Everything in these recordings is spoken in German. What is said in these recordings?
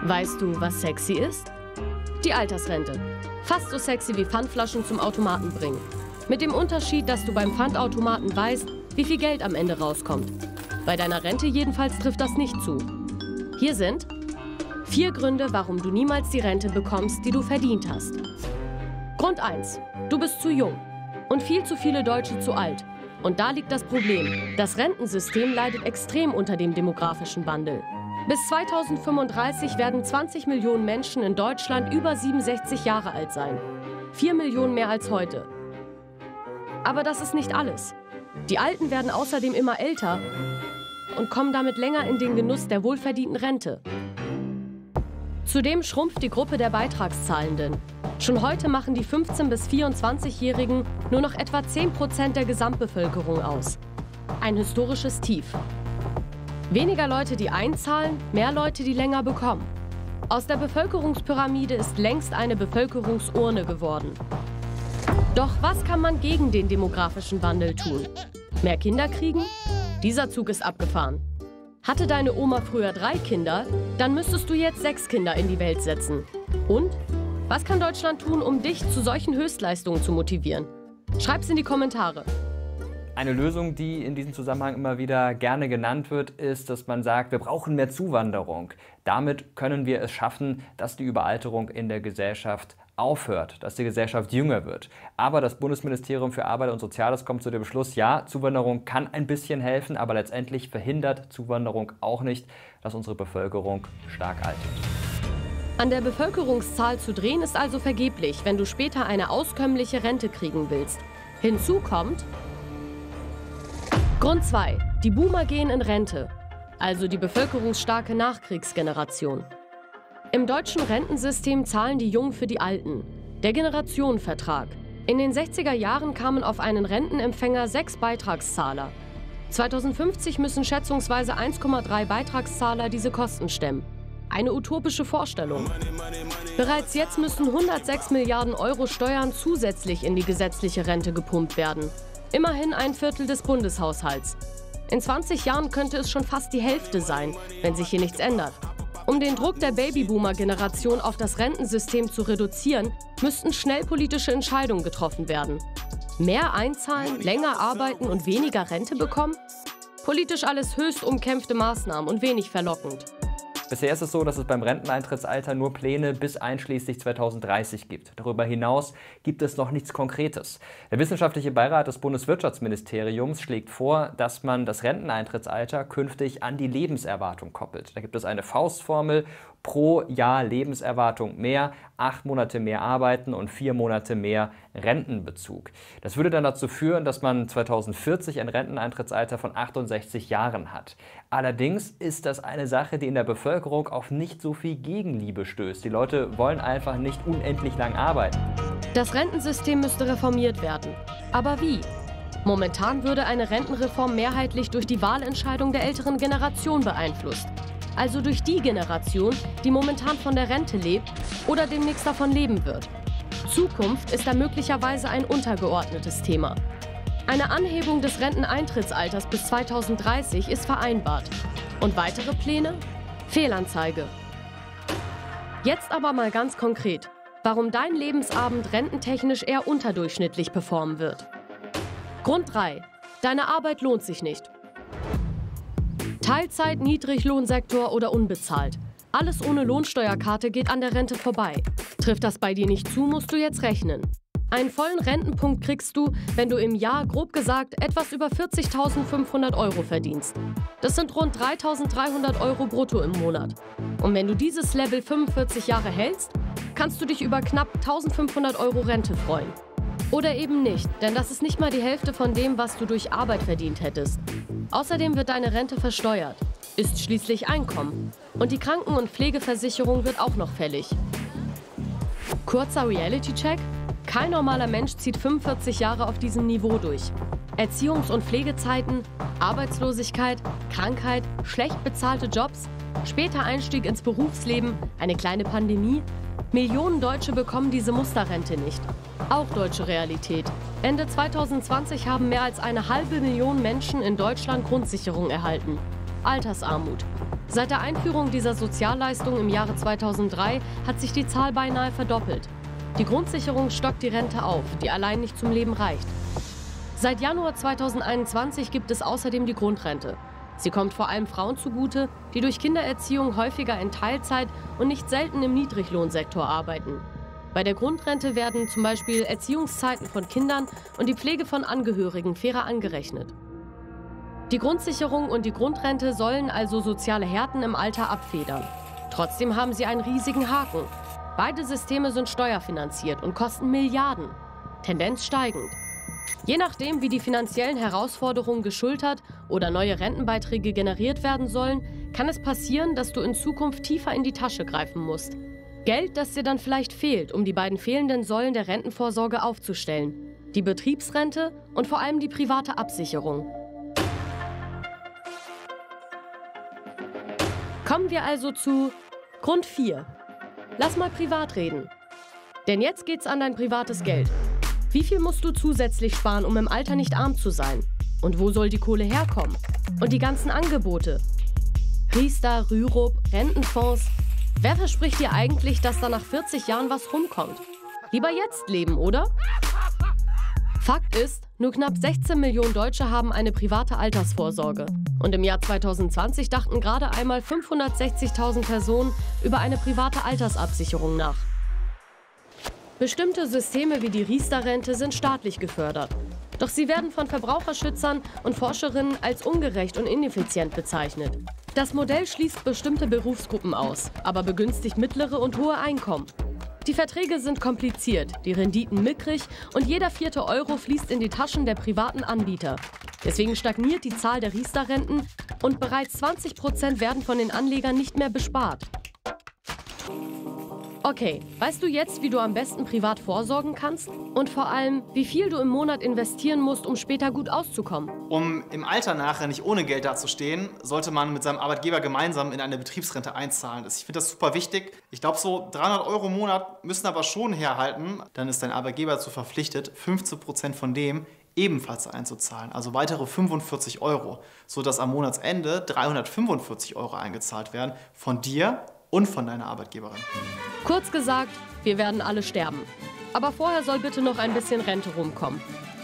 Weißt du, was sexy ist? Die Altersrente. Fast so sexy wie Pfandflaschen zum Automaten bringen. Mit dem Unterschied, dass du beim Pfandautomaten weißt, wie viel Geld am Ende rauskommt. Bei deiner Rente jedenfalls trifft das nicht zu. Hier sind 4 Gründe, warum du niemals die Rente bekommst, die du verdient hast. Grund 1. Du bist zu jung und viel zu viele Deutsche zu alt. Und da liegt das Problem. Das Rentensystem leidet extrem unter dem demografischen Wandel. Bis 2035 werden 20 Millionen Menschen in Deutschland über 67 Jahre alt sein. 4 Millionen mehr als heute. Aber das ist nicht alles. Die Alten werden außerdem immer älter und kommen damit länger in den Genuss der wohlverdienten Rente. Zudem schrumpft die Gruppe der Beitragszahlenden. Schon heute machen die 15- bis 24-Jährigen nur noch etwa 10% der Gesamtbevölkerung aus. Ein historisches Tief. Weniger Leute, die einzahlen, mehr Leute, die länger bekommen. Aus der Bevölkerungspyramide ist längst eine Bevölkerungsurne geworden. Doch was kann man gegen den demografischen Wandel tun? Mehr Kinder kriegen? Dieser Zug ist abgefahren. Hatte deine Oma früher 3 Kinder, dann müsstest du jetzt 6 Kinder in die Welt setzen. Und? Was kann Deutschland tun, um dich zu solchen Höchstleistungen zu motivieren? Schreib's in die Kommentare. Eine Lösung, die in diesem Zusammenhang immer wieder gerne genannt wird, ist, dass man sagt, wir brauchen mehr Zuwanderung. Damit können wir es schaffen, dass die Überalterung in der Gesellschaft aufhört, dass die Gesellschaft jünger wird. Aber das Bundesministerium für Arbeit und Soziales kommt zu dem Beschluss, ja, Zuwanderung kann ein bisschen helfen, aber letztendlich verhindert Zuwanderung auch nicht, dass unsere Bevölkerung stark altert. An der Bevölkerungszahl zu drehen ist also vergeblich, wenn du später eine auskömmliche Rente kriegen willst. Hinzu kommt Grund 2. Die Boomer gehen in Rente, also die bevölkerungsstarke Nachkriegsgeneration. Im deutschen Rentensystem zahlen die Jungen für die Alten. Der Generationenvertrag. In den 60er Jahren kamen auf einen Rentenempfänger 6 Beitragszahler. 2050 müssen schätzungsweise 1,3 Beitragszahler diese Kosten stemmen. Eine utopische Vorstellung. Bereits jetzt müssen 106 Milliarden Euro Steuern zusätzlich in die gesetzliche Rente gepumpt werden. Immerhin ein Viertel des Bundeshaushalts. In 20 Jahren könnte es schon fast die Hälfte sein, wenn sich hier nichts ändert. Um den Druck der Babyboomer-Generation auf das Rentensystem zu reduzieren, müssten schnell politische Entscheidungen getroffen werden. Mehr einzahlen, länger arbeiten und weniger Rente bekommen? Politisch alles höchst umkämpfte Maßnahmen und wenig verlockend. Bisher ist es so, dass es beim Renteneintrittsalter nur Pläne bis einschließlich 2030 gibt. Darüber hinaus gibt es noch nichts Konkretes. Der wissenschaftliche Beirat des Bundeswirtschaftsministeriums schlägt vor, dass man das Renteneintrittsalter künftig an die Lebenserwartung koppelt. Da gibt es eine Faustformel: pro Jahr Lebenserwartung mehr, 8 Monate mehr arbeiten und 4 Monate mehr Rentenbezug. Das würde dann dazu führen, dass man 2040 ein Renteneintrittsalter von 68 Jahren hat. Allerdings ist das eine Sache, die in der Bevölkerung auf nicht so viel Gegenliebe stößt. Die Leute wollen einfach nicht unendlich lang arbeiten. Das Rentensystem müsste reformiert werden. Aber wie? Momentan würde eine Rentenreform mehrheitlich durch die Wahlentscheidung der älteren Generation beeinflusst. Also durch die Generation, die momentan von der Rente lebt oder demnächst davon leben wird. Zukunft ist da möglicherweise ein untergeordnetes Thema. Eine Anhebung des Renteneintrittsalters bis 2030 ist vereinbart. Und weitere Pläne? Fehlanzeige. Jetzt aber mal ganz konkret, warum dein Lebensabend rententechnisch eher unterdurchschnittlich performen wird. Grund 3. Deine Arbeit lohnt sich nicht. Teilzeit, Niedriglohnsektor oder unbezahlt. Alles ohne Lohnsteuerkarte geht an der Rente vorbei. Trifft das bei dir nicht zu, musst du jetzt rechnen. Einen vollen Rentenpunkt kriegst du, wenn du im Jahr, grob gesagt, etwas über 40.500 Euro verdienst. Das sind rund 3.300 Euro brutto im Monat. Und wenn du dieses Level 45 Jahre hältst, kannst du dich über knapp 1.500 Euro Rente freuen. Oder eben nicht, denn das ist nicht mal die Hälfte von dem, was du durch Arbeit verdient hättest. Außerdem wird deine Rente versteuert, ist schließlich Einkommen. Und die Kranken- und Pflegeversicherung wird auch noch fällig. Kurzer Reality-Check? Kein normaler Mensch zieht 45 Jahre auf diesem Niveau durch. Erziehungs- und Pflegezeiten, Arbeitslosigkeit, Krankheit, schlecht bezahlte Jobs, später Einstieg ins Berufsleben, eine kleine Pandemie. Millionen Deutsche bekommen diese Musterrente nicht. Auch deutsche Realität. Ende 2020 haben mehr als 1,5 Million Menschen in Deutschland Grundsicherung erhalten. Altersarmut. Seit der Einführung dieser Sozialleistung im Jahre 2003 hat sich die Zahl beinahe verdoppelt. Die Grundsicherung stockt die Rente auf, die allein nicht zum Leben reicht. Seit Januar 2021 gibt es außerdem die Grundrente. Sie kommt vor allem Frauen zugute, die durch Kindererziehung häufiger in Teilzeit und nicht selten im Niedriglohnsektor arbeiten. Bei der Grundrente werden zum Beispiel Erziehungszeiten von Kindern und die Pflege von Angehörigen fairer angerechnet. Die Grundsicherung und die Grundrente sollen also soziale Härten im Alter abfedern. Trotzdem haben sie einen riesigen Haken. Beide Systeme sind steuerfinanziert und kosten Milliarden. Tendenz steigend. Je nachdem, wie die finanziellen Herausforderungen geschultert oder neue Rentenbeiträge generiert werden sollen, kann es passieren, dass du in Zukunft tiefer in die Tasche greifen musst. Geld, das dir dann vielleicht fehlt, um die beiden fehlenden Säulen der Rentenvorsorge aufzustellen. Die Betriebsrente und vor allem die private Absicherung. Kommen wir also zu Grund 4. Lass mal privat reden. Denn jetzt geht's an dein privates Geld. Wie viel musst du zusätzlich sparen, um im Alter nicht arm zu sein? Und wo soll die Kohle herkommen? Und die ganzen Angebote? Riester, Rürup, Rentenfonds. Wer verspricht dir eigentlich, dass da nach 40 Jahren was rumkommt? Lieber jetzt leben, oder? Fakt ist, nur knapp 16 Millionen Deutsche haben eine private Altersvorsorge. Und im Jahr 2020 dachten gerade einmal 560.000 Personen über eine private Altersabsicherung nach. Bestimmte Systeme wie die Riester-Rente sind staatlich gefördert. Doch sie werden von Verbraucherschützern und Forscherinnen als ungerecht und ineffizient bezeichnet. Das Modell schließt bestimmte Berufsgruppen aus, aber begünstigt mittlere und hohe Einkommen. Die Verträge sind kompliziert, die Renditen mickrig und jeder 4. Euro fließt in die Taschen der privaten Anbieter. Deswegen stagniert die Zahl der Riester-Renten und bereits 20% werden von den Anlegern nicht mehr bespart. Okay, weißt du jetzt, wie du am besten privat vorsorgen kannst? Und vor allem, wie viel du im Monat investieren musst, um später gut auszukommen? Um im Alter nachher nicht ohne Geld dazustehen, sollte man mit seinem Arbeitgeber gemeinsam in eine Betriebsrente einzahlen. Ich finde das super wichtig. Ich glaube, so 300 Euro im Monat müssen aber schon herhalten. Dann ist dein Arbeitgeber dazu verpflichtet, 15% von dem ebenfalls einzuzahlen, also weitere 45 Euro, sodass am Monatsende 345 Euro eingezahlt werden von dir und von deiner Arbeitgeberin. Kurz gesagt, wir werden alle sterben. Aber vorher soll bitte noch ein bisschen Rente rumkommen.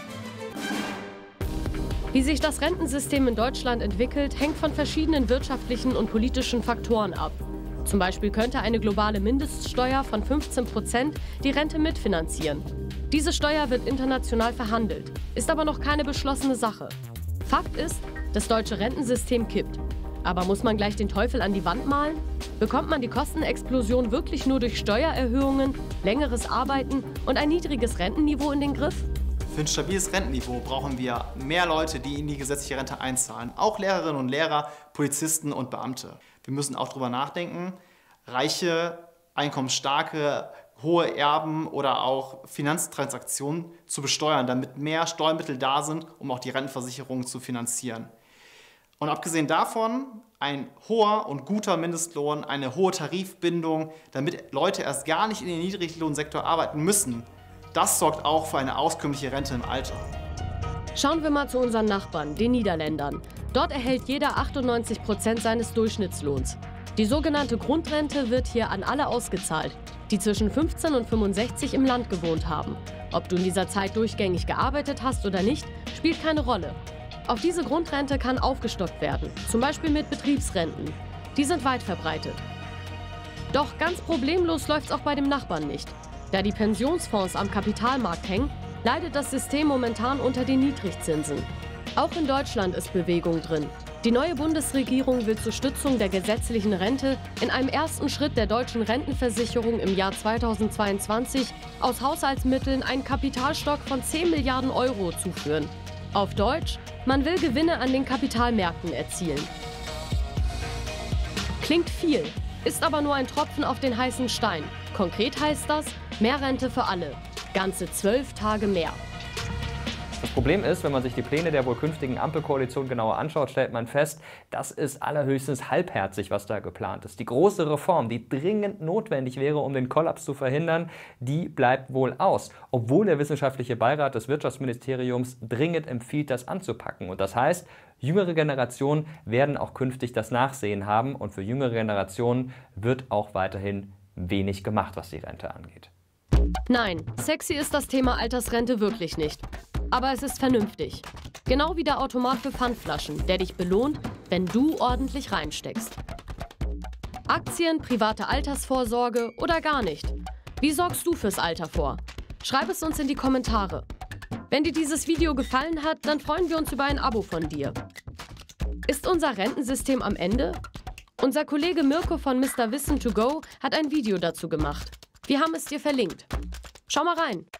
Wie sich das Rentensystem in Deutschland entwickelt, hängt von verschiedenen wirtschaftlichen und politischen Faktoren ab. Zum Beispiel könnte eine globale Mindeststeuer von 15% die Rente mitfinanzieren. Diese Steuer wird international verhandelt, ist aber noch keine beschlossene Sache. Fakt ist, das deutsche Rentensystem kippt. Aber muss man gleich den Teufel an die Wand malen? Bekommt man die Kostenexplosion wirklich nur durch Steuererhöhungen, längeres Arbeiten und ein niedriges Rentenniveau in den Griff? Für ein stabiles Rentenniveau brauchen wir mehr Leute, die in die gesetzliche Rente einzahlen. Auch Lehrerinnen und Lehrer, Polizisten und Beamte. Wir müssen auch darüber nachdenken, reiche, einkommensstarke, hohe Erben oder auch Finanztransaktionen zu besteuern, damit mehr Steuermittel da sind, um auch die Rentenversicherung zu finanzieren. Und abgesehen davon ein hoher und guter Mindestlohn, eine hohe Tarifbindung, damit Leute erst gar nicht in den Niedriglohnsektor arbeiten müssen. Das sorgt auch für eine auskömmliche Rente im Alter. Schauen wir mal zu unseren Nachbarn, den Niederländern. Dort erhält jeder 98% seines Durchschnittslohns. Die sogenannte Grundrente wird hier an alle ausgezahlt, die zwischen 15 und 65 im Land gewohnt haben. Ob du in dieser Zeit durchgängig gearbeitet hast oder nicht, spielt keine Rolle. Auf diese Grundrente kann aufgestockt werden, zum Beispiel mit Betriebsrenten. Die sind weit verbreitet. Doch ganz problemlos läuft es auch bei dem Nachbarn nicht. Da die Pensionsfonds am Kapitalmarkt hängen, leidet das System momentan unter den Niedrigzinsen. Auch in Deutschland ist Bewegung drin. Die neue Bundesregierung will zur Stützung der gesetzlichen Rente in einem ersten Schritt der deutschen Rentenversicherung im Jahr 2022 aus Haushaltsmitteln einen Kapitalstock von 10 Milliarden Euro zuführen. Auf Deutsch, man will Gewinne an den Kapitalmärkten erzielen. Klingt viel, ist aber nur ein Tropfen auf den heißen Stein. Konkret heißt das, mehr Rente für alle. Ganze 12 Tage mehr. Das Problem ist, wenn man sich die Pläne der wohl künftigen Ampelkoalition genauer anschaut, stellt man fest, das ist allerhöchstens halbherzig, was da geplant ist. Die große Reform, die dringend notwendig wäre, um den Kollaps zu verhindern, die bleibt wohl aus, obwohl der wissenschaftliche Beirat des Wirtschaftsministeriums dringend empfiehlt, das anzupacken. Und das heißt, jüngere Generationen werden auch künftig das Nachsehen haben und für jüngere Generationen wird auch weiterhin wenig gemacht, was die Rente angeht. Nein, sexy ist das Thema Altersrente wirklich nicht. Aber es ist vernünftig. Genau wie der Automat für Pfandflaschen, der dich belohnt, wenn du ordentlich reinsteckst. Aktien, private Altersvorsorge oder gar nicht? Wie sorgst du fürs Alter vor? Schreib es uns in die Kommentare. Wenn dir dieses Video gefallen hat, dann freuen wir uns über ein Abo von dir. Ist unser Rentensystem am Ende? Unser Kollege Mirko von Mr. Wissen to Go hat ein Video dazu gemacht. Wir haben es dir verlinkt. Schau mal rein.